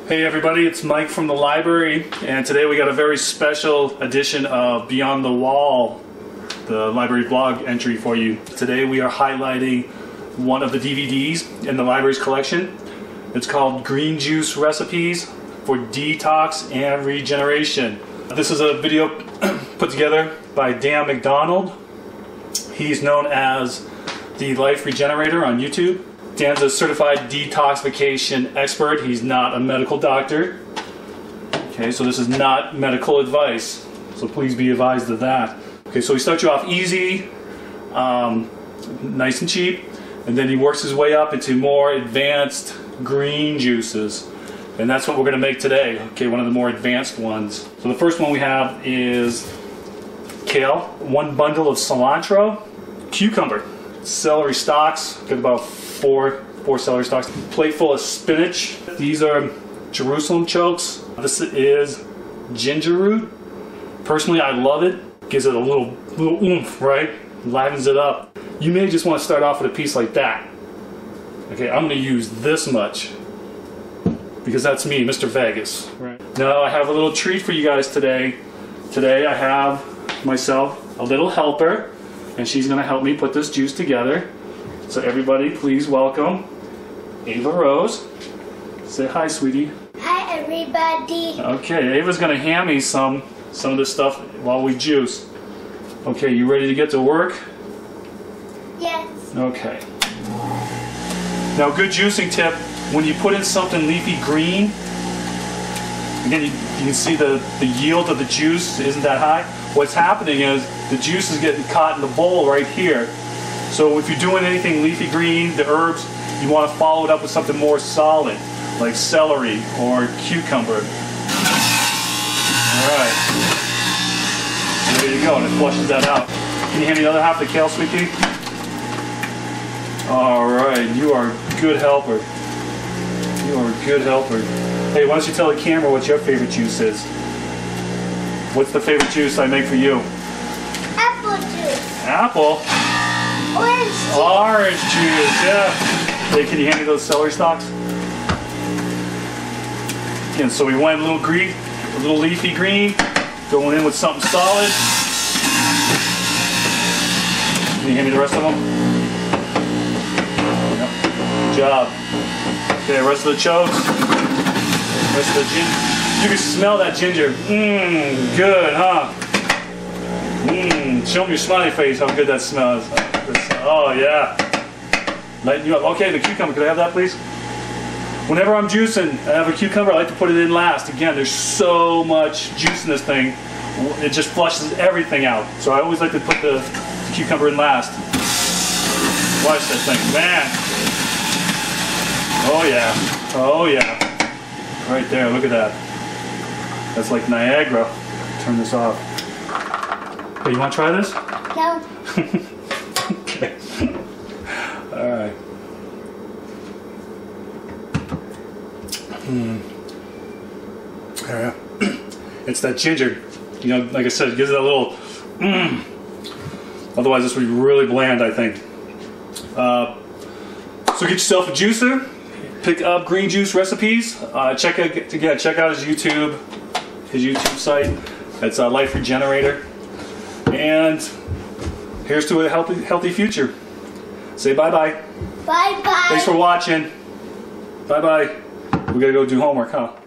Hey everybody, it's Mike from the library, and today we got a very special edition of Beyond the Wall, the library blog entry for you. Today we are highlighting one of the DVDs in the library's collection. It's called Green Juice Recipes for Detox and Regeneration. This is a video put together by Dan McDonald. He's known as the Life Regenerator on YouTube. Dan's a certified detoxification expert. He's not a medical doctor. Okay, so this is not medical advice. So please be advised of that. Okay, so he starts you off easy, nice and cheap, and then he works his way up into more advanced green juices. And that's what we're going to make today. Okay, one of the more advanced ones. So the first one we have is kale, 1 bundle of cilantro, cucumber, celery stalks, get about four celery stalks, plate full of spinach. These are Jerusalem chokes. This is ginger root. Personally, I love it. Gives it a little oomph, right? Livens it up. You may just want to start off with a piece like that. Okay, I'm going to use this much because that's me, Mr. Vegas. Right. Now I have a little treat for you guys today. Today I have myself a little helper, and she's going to help me put this juice together. So everybody, please welcome Ava Rose. Say hi, sweetie. Hi, everybody. Okay, Ava's going to hand me some of this stuff while we juice. Okay, you ready to get to work? Yes. Okay. Now, good juicing tip, when you put in something leafy green, again, you can see the yield of the juice isn't that high. What's happening is the juice is getting caught in the bowl right here. So if you're doing anything leafy green, the herbs, you want to follow it up with something more solid, like celery or cucumber. Alright. There you go, and it flushes that out. Can you hand me the other half of the kale, sweet pea? Alright, you are a good helper. You are a good helper. Hey, why don't you tell the camera what your favorite juice is? What's the favorite juice I make for you? Apple juice. Apple? Orange juice. Orange juice, yeah. Hey, can you hand me those celery stalks? Again, so we went a little green, a little leafy green, going in with something solid. Can you hand me the rest of them? Yep. Good job. Okay, rest of the chokes. Rest of the ginger. You can smell that ginger. Mmm, good, huh? Mmm, show me your smiley face how good that smells. Oh, yeah. Lighten you up. Okay, the cucumber, could I have that, please? Whenever I'm juicing and I have a cucumber, I like to put it in last. Again, there's so much juice in this thing, it just flushes everything out. So I always like to put the cucumber in last. Watch that thing, man. Oh, yeah. Oh, yeah. Right there, look at that. That's like Niagara. Turn this off. Hey, you want to try this? No. Okay. Alright. There we go. It's that ginger. You know, like I said, it gives it a little Otherwise this would be really bland, I think. So get yourself a juicer. Pick up Green Juice Recipes. Check out his YouTube site. It's Life Regenerator. And here's to a healthy future. Say bye-bye. Bye-bye. Thanks for watching. Bye-bye. We gotta go do homework, huh?